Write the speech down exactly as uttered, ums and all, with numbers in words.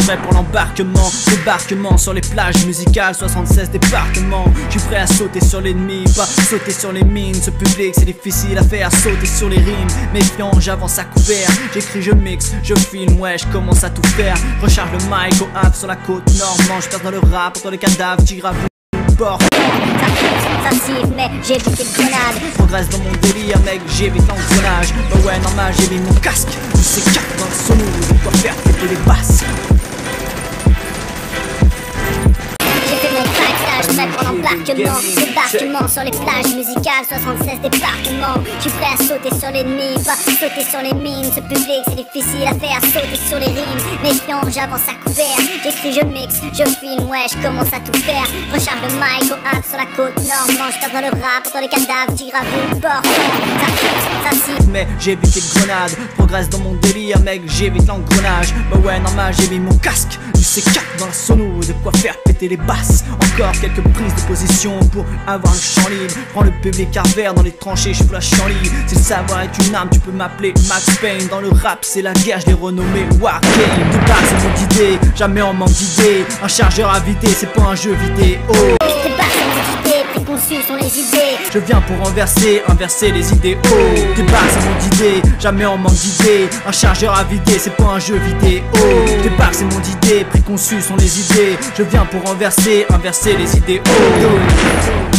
prêt pour l'embarquement. Débarquement sur les plages musicales, soixante-seize départements. Je suis prêt à sauter sur l'ennemi, pas sauter sur les mines. Ce public c'est difficile à faire, sauter sur les rimes. Méfiant, j'avance à couvert, j'écris, je mixe, je filme, ouais, je commence à tout faire. Recharge le mic au Havre sur la côte normande. Je perce dans le rap, entre les cadavres, tire à bord. Sensible, mais j'évite les grenades. Progresse dans mon délire, mec, j'évite l'engrenage. Bah ouais, normal, j'ai mis mon casque, du C quatre dans le sono, de quoi faire péter les basses. J'ai fait mon backstage, prêt pour l'embarquement. Débarquement sur les plages musicales, soixante-seize départements. Je suis prêt à sauter sur l'ennemi, pas sauter sur les mines. Ce public c'est difficile à faire, sauter sur les rimes. Méfiant, j'avance à couvert, j'écris, je mixe, je filme, ouais, je commence à tout faire. Recharge le mic au Havre sur la côte normande. Je tape dans le rap, entre les cadavres, tire à bout portant. Mais j'évite les grenades, progresse dans mon délire, mec, j'évite l'engrenage. Bah ouais, normal, j'ai mis mon casque, du C quatre dans la sono, de quoi faire péter les basses. Encore quelques prises de position pour avoir le champ libre. Prends le public à verre dans les tranchées, je fous la champ libre. Si le savoir est une arme, tu peux m'appeler Max Payne. Dans le rap, c'est la guerre, je l'ai renommé Wargame. De base, c'est mon idée, jamais en manque d'idées. Un chargeur à vider, c'est pas un jeu vidéo. Préconçues sont les idées. Je viens pour renverser, inverser les idéaux. Débarque, c'est mon idée, jamais en manque d'idées. Un chargeur à vider, c'est pas un jeu vidéo. Débarque, c'est mon idée, préconçues sont les idées. Je viens pour renverser, inverser les idéaux.